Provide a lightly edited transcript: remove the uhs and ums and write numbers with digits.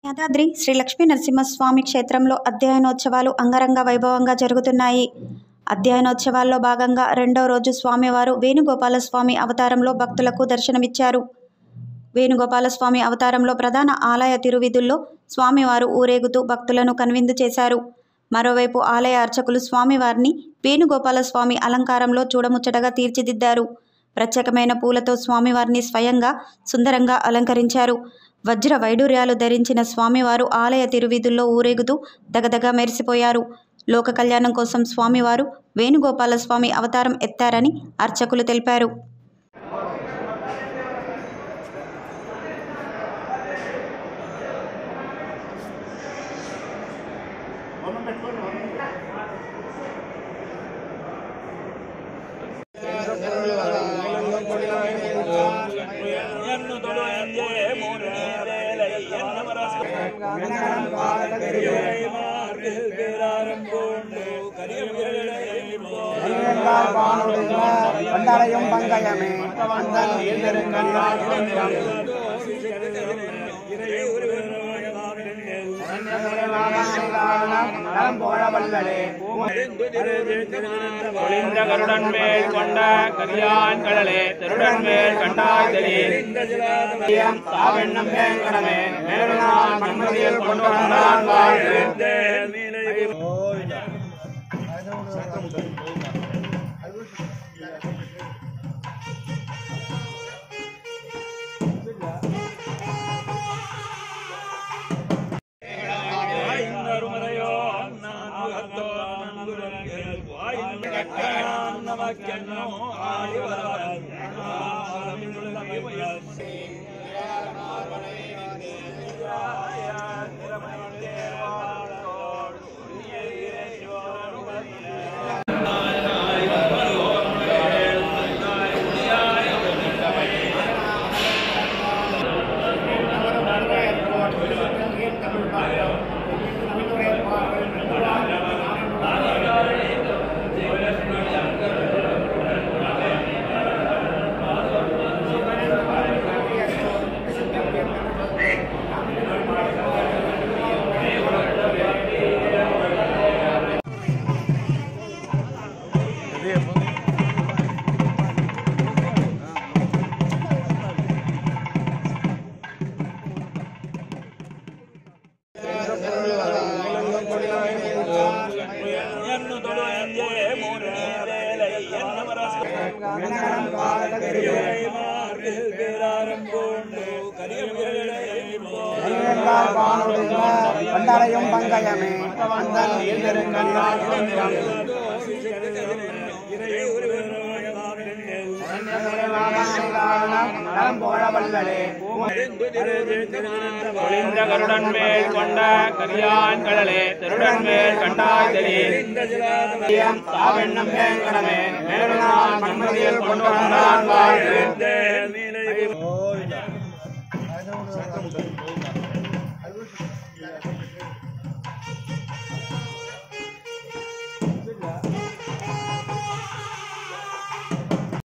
యాదాద్రి శ్రీ లక్ష్మీ నరసింహస్వామి క్షేత్రంలో అధ్యయనోత్సవాలు అంగరంగ వైభవంగా జరుగుతున్నాయి. అధ్యయనోత్సవాల్లో భాగంగా రెండవ రోజు స్వామివారు వేణుగోపాలస్వామి అవతారంలో భక్తులకు దర్శనమిచ్చారు. వేణుగోపాలస్వామి అవతారంలో ప్రధాన ఆలయ తిరువీధుల్లో స్వామివారు ఊరేగుతూ భక్తులను కనువిందు చేశారు. మరోవైపు ఆలయ అర్చకులు స్వామివారిని వేణుగోపాలస్వామి అలంకారంలో చూడముచ్చటగా తీర్చిదిద్దారు. ప్రత్యేకమైన పూలతో స్వామివారిని స్వయంగా సుందరంగా అలంకరించారు. వజ్ర వైడూర్యాలు ధరించిన స్వామివారు ఆలయ తిరువీధుల్లో ఊరేగుతూ దగదగా మెరిసిపోయారు. లోక కళ్యాణం కోసం స్వామివారు వేణుగోపాలస్వామి అవతారం ఎత్తారని అర్చకులు తెలిపారు. கருடன் மேல் கொண்ட கரியான் கடலே திருடன் மேல் கண்டாய் தாவெண்ணம் வேங்கடமே மேலுநாள் மன்மதியில் கொண்டு வந்தான் வாழ்வு. கருடன் மேல் கொண்ட கரியான் கடலே திருடன் மேல் கண்டாய் தாவெண்ணம் வேங்கடமே மேலுநாள் மன்மதியில் கொண்டு வந்தான் வாழ்வு.